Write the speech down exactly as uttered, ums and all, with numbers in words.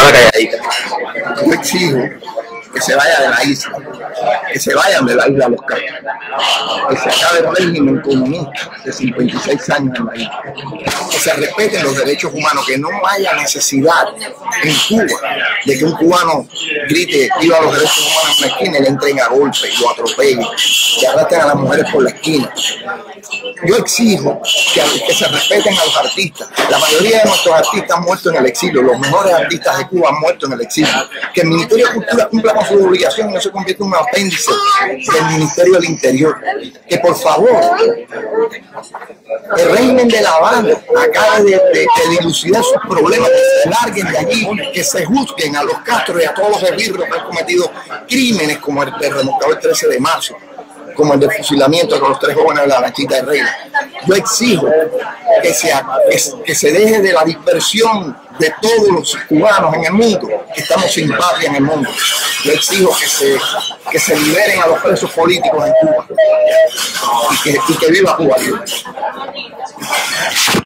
Habla calladita. Yo exijo que se vaya de la isla, que se vayan de la isla los Castro, que se acabe el régimen comunista de cincuenta y seis años en la isla, que se respeten los derechos humanos, que no haya necesidad en Cuba de que un cubano grite viva los derechos humanos en la esquina y le entren a golpe y lo atropellen, que arrastren a las mujeres por la esquina. Yo exijo que, que se respeten a los artistas. La mayoría de nuestros artistas han muerto en el exilio, los mejores artistas de Cuba han muerto en el exilio. Que el Ministerio de Cultura cumpla con su obligación y no se convierta en un apéndice del Ministerio del Interior. Que por favor, el régimen de La Habana acabe de, de, de dilucidar sus problemas, que se larguen de allí, que se juzguen a los Castro y a todos los esbirros que han cometido crímenes como el del remolcador trece de marzo, como el del fusilamiento de los tres jóvenes de la Lanchita de Reina. Yo exijo que se, que, que se deje de la dispersión de todos los cubanos en el mundo, que estamos sin patria en el mundo. Yo exijo que se, que se liberen a los presos políticos en Cuba y que, y que viva Cuba.